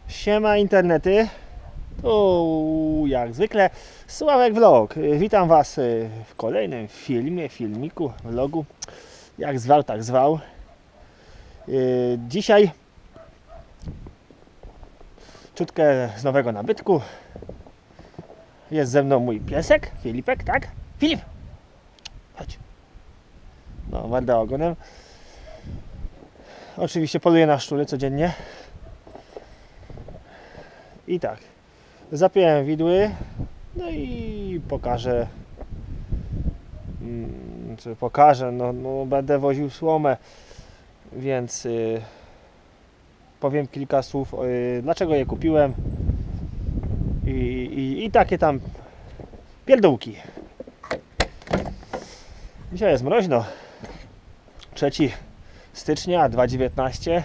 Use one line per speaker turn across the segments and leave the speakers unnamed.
Siema internety, tu jak zwykle Sławek Vlog. Witam Was w kolejnym filmiku, vlogu, jak zwał, tak zwał. Dzisiaj czutkę z nowego nabytku. Jest ze mną mój piesek, Filipek, tak? Filip! Chodź. No, warda ogonem. Oczywiście poluję na szczury codziennie. I tak, zapiąłem widły, no i pokażę, no będę woził słomę, więc powiem kilka słów, dlaczego je kupiłem i takie tam pierdółki. Dzisiaj jest mroźno, 3 stycznia 2019.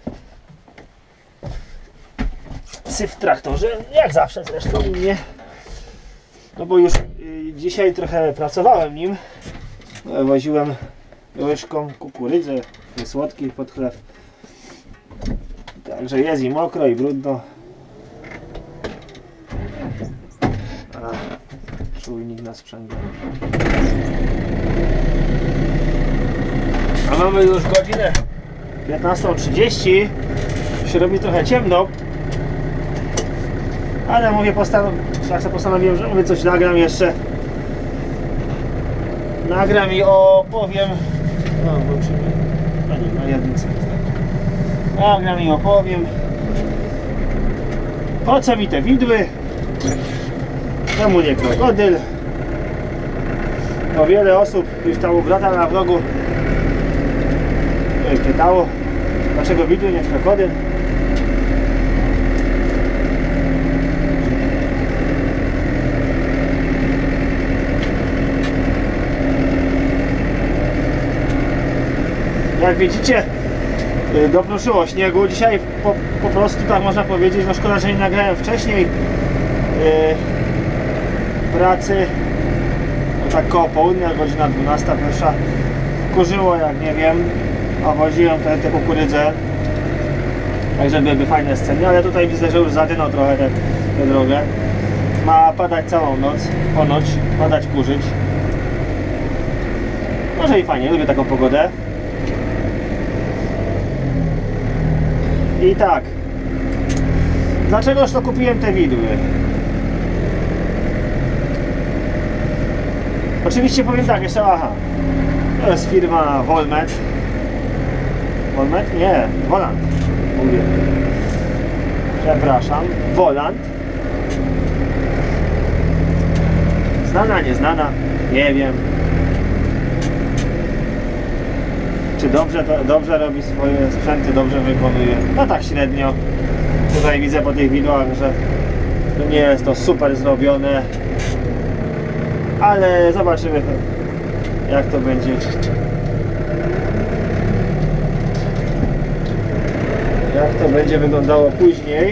W traktorze, jak zawsze zresztą mnie, no bo już dzisiaj trochę pracowałem nim, woziłem łyżką kukurydzę, słodki pod chleb, także jest i mokro i brudno, a czujnik na sprzęgle. A mamy już godzinę 15:30, się robi trochę ciemno. Ale mówię, postanowiłem, że mówię, coś nagram jeszcze. Nagram i opowiem. No, włączymy. A nie, na jedynce. Nagram i opowiem. Po co mi te widły? Czemu nie krokodyl? Bo wiele osób już tam brata na vlogu pytało, dlaczego widły, nie krokodyl. Jak widzicie, doproszyło śniegu. Dzisiaj po prostu, tak można powiedzieć, no szkoda, że nie nagrałem wcześniej pracy, no tak koło południa, godzina 12 wyszła. Kurzyło jak nie wiem, a woziłem tę kukurydzę, także byłyby fajne sceny, ale tutaj widzę, że już zadynął trochę tę drogę. Ma padać całą noc, ponoć padać, kurzyć. Może i fajnie, lubię taką pogodę. I tak, dlaczegoż to kupiłem te widły? Oczywiście powiem tak, jeszcze to jest firma Volmet. Volmet? Nie, Volant. Mówię. Przepraszam, Volant. Znana, nieznana, nie wiem. Czy dobrze robi swoje sprzęty, dobrze wykonuje? No tak średnio. Tutaj widzę po tych widłach, że nie jest to super zrobione, ale zobaczymy, jak to będzie. Jak to będzie wyglądało później.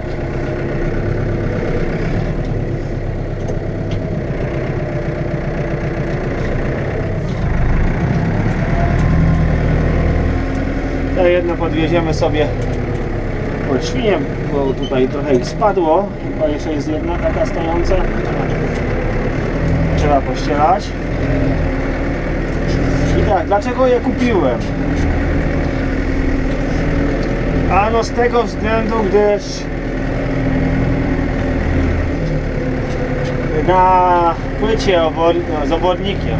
Jedno podwieziemy sobie pod świniem, bo tutaj trochę ich spadło. Chyba jeszcze jest jedna taka stojąca. Trzeba pościelać. I tak, dlaczego je kupiłem? Ano z tego względu, gdyż na płycie z obornikiem,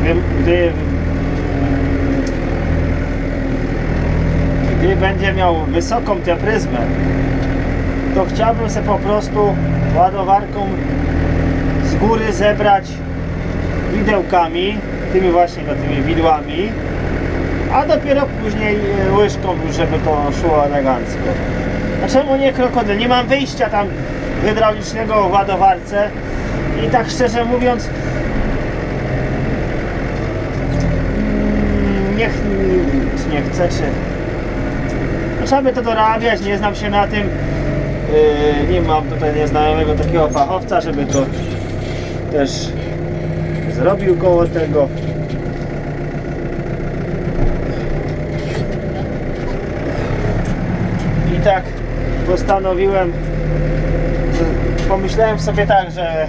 gdy będzie miał wysoką tę pryzmę, to chciałbym sobie po prostu ładowarką z góry zebrać widełkami, tymi widłami, a dopiero później łyżką, żeby to szło elegancko. A czemu nie krokodyl? Nie mam wyjścia tam hydraulicznego w ładowarce i tak szczerze mówiąc nie chcę, czy trzeba by to dorabiać, nie znam się na tym, nie mam tutaj nieznajomego takiego fachowca, żeby to też zrobił koło tego. I tak postanowiłem, pomyślałem sobie tak, że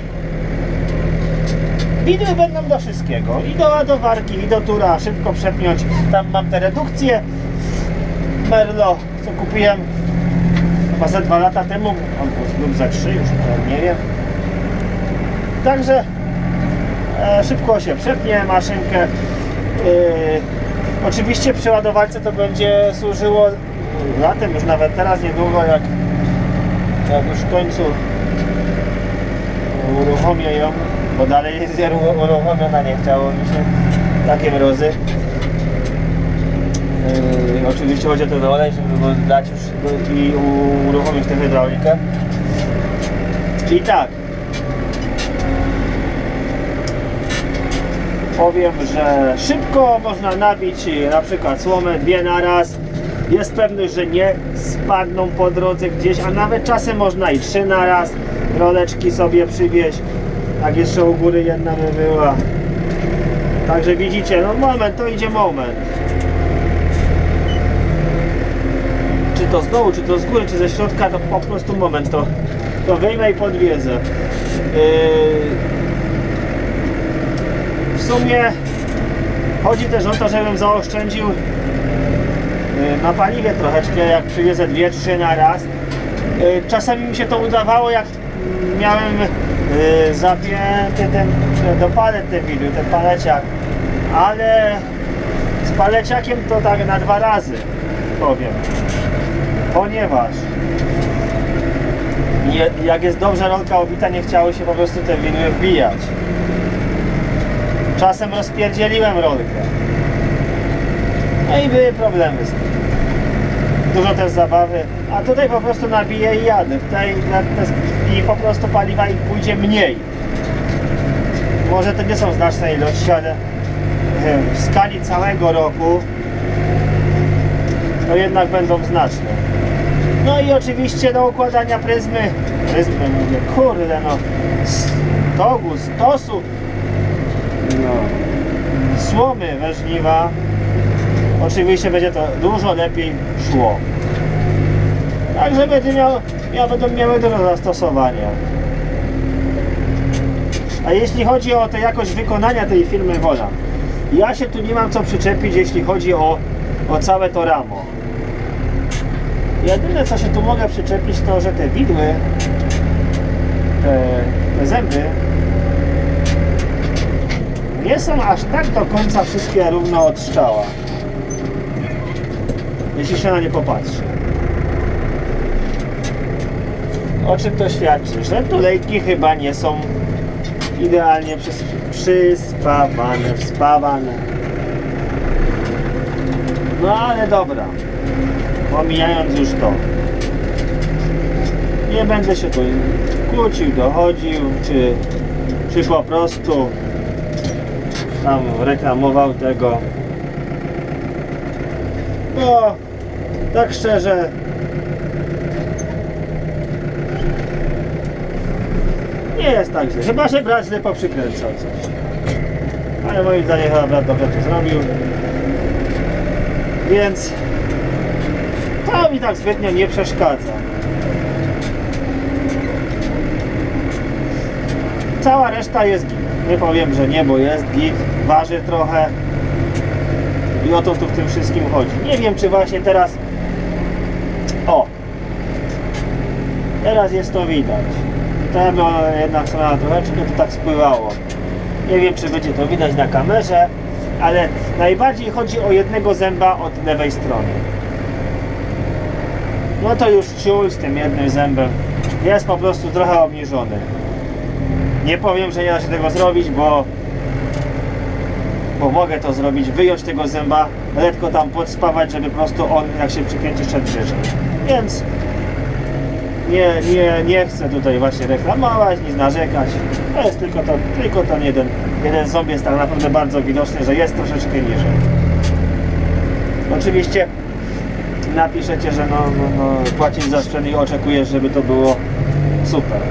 widły będą do wszystkiego, i do ładowarki, i do tura, szybko przepniąć. Tam mam te redukcje Merlo, co kupiłem chyba ze 2 lata temu, lub za 3, już nie wiem. Także szybko się przepnie maszynkę. Oczywiście przy ładowarce to będzie służyło latem, już nawet teraz niedługo, jak już w końcu uruchomię ją, bo dalej jest uruchomiona, nie chciało mi się, takie mrozy. Oczywiście chodzi o ten olej, żeby go dać już i uruchomić tę hydraulikę. I tak, powiem, że szybko można nabić na przykład słomę 2 na raz. Jest pewność, że nie spadną po drodze gdzieś, a nawet czasem można i 3 na raz. Roleczki sobie przywieźć, jak jeszcze u góry jedna by była. Także widzicie, no moment, to idzie moment. Czy to z dołu, czy to z góry, czy ze środka, to po prostu moment, to wyjmę i podwiedzę. W sumie chodzi też o to, żebym zaoszczędził na paliwie troszeczkę, jak przywiezę 2-3 na raz. Czasami mi się to udawało, jak miałem zapięty do palet te widły, ten paleciak, ale z paleciakiem to tak na 2 razy powiem, ponieważ jak jest dobrze rolka obita, nie chciało się po prostu te widły wbijać. Czasem rozpierdzieliłem rolkę, no i były problemy z tym. Dużo też zabawy, a tutaj po prostu nabiję i jadę i po prostu paliwa i pójdzie mniej. Może to nie są znaczne ilości, ale w skali całego roku to jednak będą znaczne. No i oczywiście do układania pryzmy mówię, kurde no, stosu, no, słomy we żniwa, oczywiście będzie to dużo lepiej szło. Także będą miały dużo zastosowania. A jeśli chodzi o tę jakość wykonania tej firmy Wola, ja się tu nie mam co przyczepić, jeśli chodzi o całe to ramo. Jedyne co się tu mogę przyczepić, to że te widły, te zęby nie są aż tak do końca wszystkie równo od strzała, jeśli się na nie popatrzy. O czym to świadczy? Że tulejki chyba nie są idealnie przyspawane, wspawane. No ale dobra, pomijając już to, nie będę się tu kłócił, dochodził, czy po prostu tam reklamował tego. No, tak szczerze, nie jest tak źle, chyba że brat źle poprzykręcał coś. Ale moim zdaniem chyba brat dobrze to zrobił. Więc to mi tak zbytnio nie przeszkadza. Cała reszta jest git. Nie powiem, że nie, bo jest git, waży trochę i o to tu w tym wszystkim chodzi. Nie wiem, czy właśnie teraz teraz jest to widać. Tam jednak strona troszeczkę to tak spływało. Nie wiem, czy będzie to widać na kamerze, ale najbardziej chodzi o jednego zęba od lewej strony. No to już ciul z tym jednym zębem jest po prostu trochę obniżony. Nie powiem, że nie da się tego zrobić, bo mogę to zrobić, wyjąć tego zęba, lekko tam podspawać, żeby po prostu on, jak się przypięci, szedł wyżej. Więc nie chcę tutaj właśnie reklamować, nic narzekać. To jest tylko ten jeden ząb jest tak naprawdę bardzo widoczny, że jest troszeczkę niżej. Oczywiście napiszecie, że no płacisz za sprzęt i oczekujesz, żeby to było super.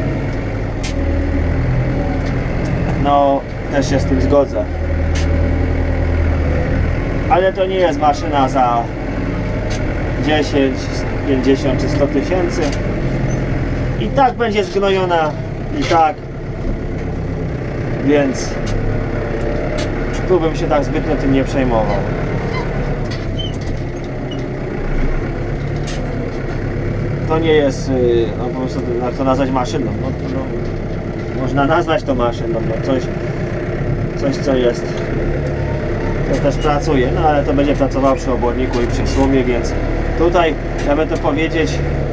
No, też się z tym zgodzę. Ale to nie jest maszyna za 10, 50 czy 100 tysięcy. I tak będzie zgnojona, i tak. Więc tu bym się tak zbytnio tym nie przejmował. To nie jest, no po prostu, jak to nazwać, maszyną. No, można nazwać to maszyną, no coś co jest, to też pracuje, no ale to będzie pracowało przy oborniku i przy słomie, więc tutaj, jakby to powiedzieć,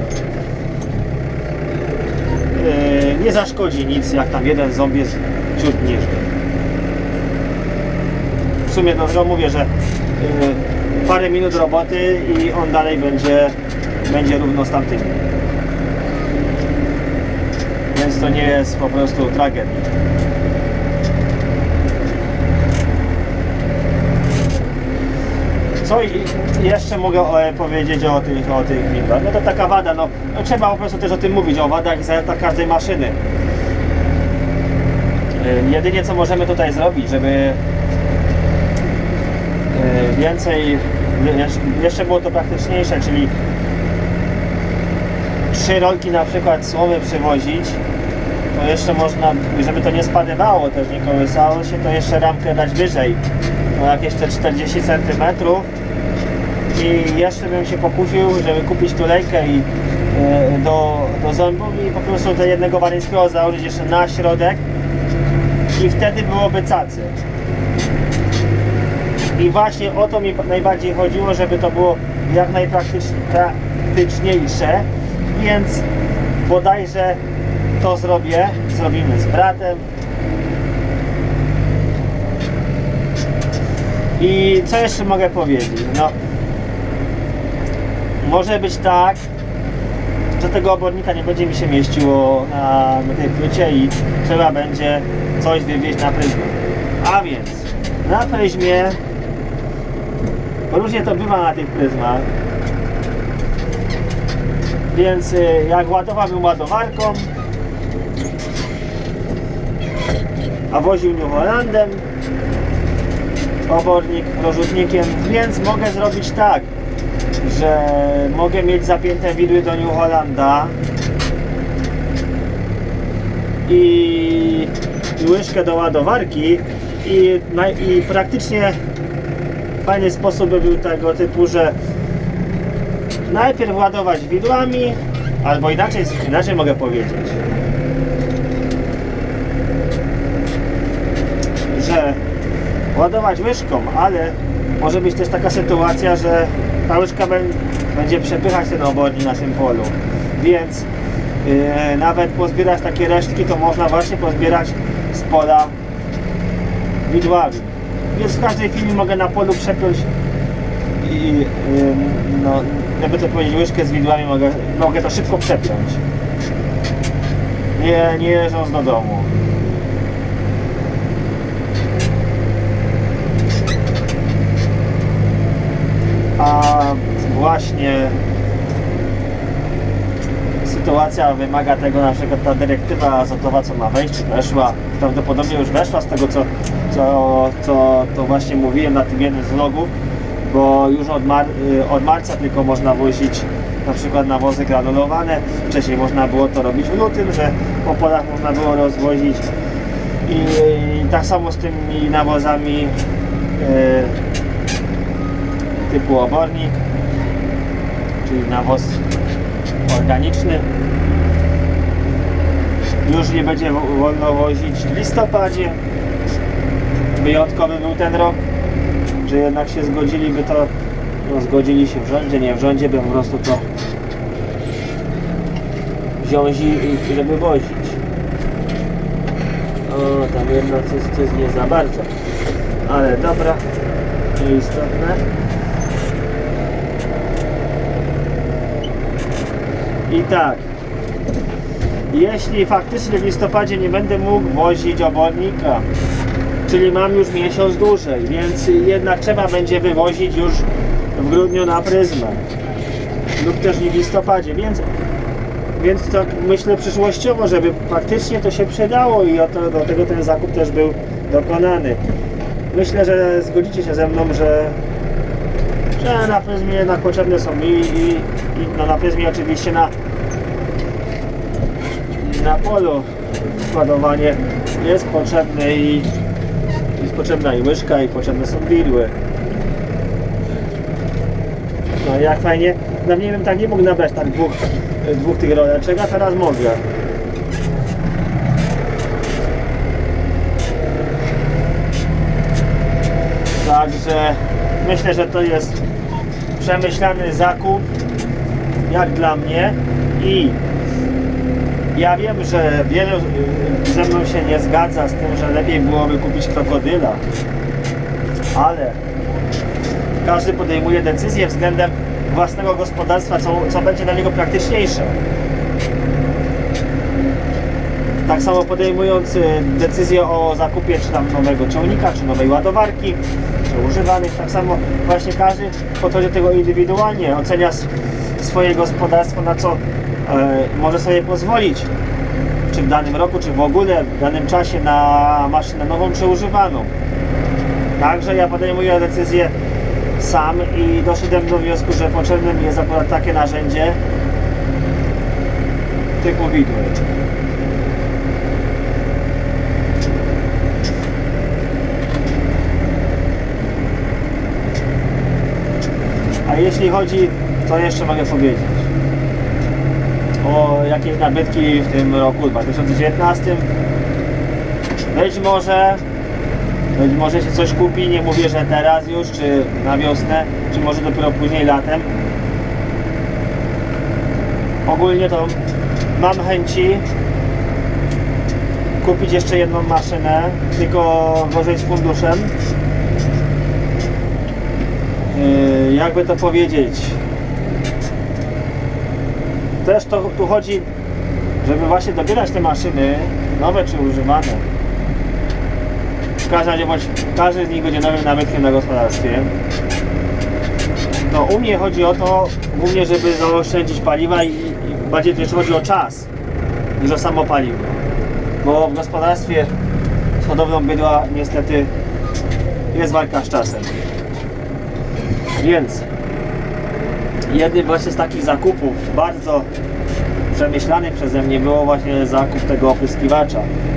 nie zaszkodzi nic, jak tam jeden ząb jest ciut niżej. W sumie to mówię, że parę minut roboty i on dalej będzie równo z tamtymi. Więc to nie jest po prostu tragedia. Co jeszcze mogę powiedzieć o tych windach? No to taka wada, no trzeba po prostu też o tym mówić, o wadach i zaletach każdej maszyny. Jedynie co możemy tutaj zrobić, żeby więcej, jeszcze było to praktyczniejsze, czyli 3 rolki na przykład słomy przywozić, to jeszcze można, żeby to nie spadywało, też nie kołysało się, to jeszcze ramkę dać wyżej, no jakieś te 40 cm i jeszcze bym się pokusił, żeby kupić tulejkę i do zębów i po prostu do jednego waryńskiego założyć jeszcze na środek i wtedy byłoby cacy. I właśnie o to mi najbardziej chodziło, żeby to było jak najpraktyczniejsze, więc bodajże to zrobimy z bratem. I co jeszcze mogę powiedzieć? No, może być tak, że tego obornika nie będzie mi się mieściło na tej płycie i trzeba będzie coś wywieźć na pryzmę. A więc na pryzmie, różnie to bywa na tych pryzmach, więc jak ładowałbym ładowarką, a woził New Hollandem obornik rozrzutnikiem, więc mogę zrobić tak, że mogę mieć zapięte widły do New Hollanda i łyżkę do ładowarki i praktycznie fajny sposób by był tego typu, że najpierw ładować widłami, albo inaczej mogę powiedzieć, że ładować łyżką, ale może być też taka sytuacja, że ta łyżka będzie przepychać ten obornik na tym polu, więc nawet pozbierać takie resztki to można właśnie pozbierać z pola widłami, więc w każdej chwili mogę na polu przepiąć i no, jakby to powiedzieć, łyżkę z widłami mogę to szybko przepiąć, nie jeżdżąc do domu. A właśnie sytuacja wymaga tego, na przykład ta dyrektywa azotowa, co ma wejść, czy weszła, prawdopodobnie już weszła z tego, co to właśnie mówiłem na tym jednym z vlogów, bo już od marca tylko można wozić na przykład nawozy granulowane. Wcześniej można było to robić w lutym, że po polach można było rozwozić i tak samo z tymi nawozami typu obornik, czyli nawóz organiczny. Już nie będzie wolno wozić w listopadzie. Wyjątkowy był ten rok, że jednak się zgodziliby to, no zgodzili się w rządzie, nie w rządzie, by po prostu to wziąć i żeby wozić. O, tam jedno coś nie za bardzo, ale dobra, nieistotne. I tak, jeśli faktycznie w listopadzie nie będę mógł wozić obornika, czyli mam już miesiąc dłużej, więc jednak trzeba będzie wywozić już w grudniu na pryzmę lub też nie w listopadzie, więc tak myślę przyszłościowo, żeby faktycznie to się przydało i do tego ten zakup też był dokonany. Myślę, że zgodzicie się ze mną, że na Pryzmie jednak potrzebne są no na Pryzmie oczywiście na polu składowanie jest potrzebne i jest potrzebna i łyżka, i potrzebne są widły. No jak fajnie, no nie wiem, tak nie mógł nabrać tak dwóch tych roleczek, a teraz mogę. Także myślę, że to jest przemyślany zakup jak dla mnie i ja wiem, że wielu ze mną się nie zgadza z tym, że lepiej byłoby kupić krokodyla, ale każdy podejmuje decyzję względem własnego gospodarstwa, co będzie dla niego praktyczniejsze. Tak samo podejmując decyzję o zakupie czy tam nowego ciągnika, czy nowej ładowarki, czy używanych, tak samo właśnie każdy podchodzi do tego indywidualnie, ocenia swoje gospodarstwo, na co może sobie pozwolić, czy w danym roku, czy w ogóle w danym czasie na maszynę nową, czy używaną. Także ja podejmuję decyzję sam i doszedłem do wniosku, że potrzebne mi jest akurat takie narzędzie typu widły. A jeśli chodzi, co jeszcze mogę powiedzieć o jakieś nabytki w tym roku 2019, być może się coś kupi, nie mówię, że teraz już, czy na wiosnę, czy może dopiero później latem. Ogólnie to mam chęci kupić jeszcze jedną maszynę, tylko gorzej z funduszem. Jakby to powiedzieć, też tu chodzi, żeby właśnie dobierać te maszyny, nowe czy używane. W każdym razie, bądź każdy z nich będzie nowym nabytkiem na gospodarstwie. To u mnie chodzi o to głównie, żeby zaoszczędzić paliwa i bardziej też chodzi o czas niż o samo paliwo. Bo w gospodarstwie z hodowlą bydła niestety jest walka z czasem. Więc jednym właśnie z takich zakupów bardzo przemyślanych przeze mnie było właśnie zakup tego opryskiwacza.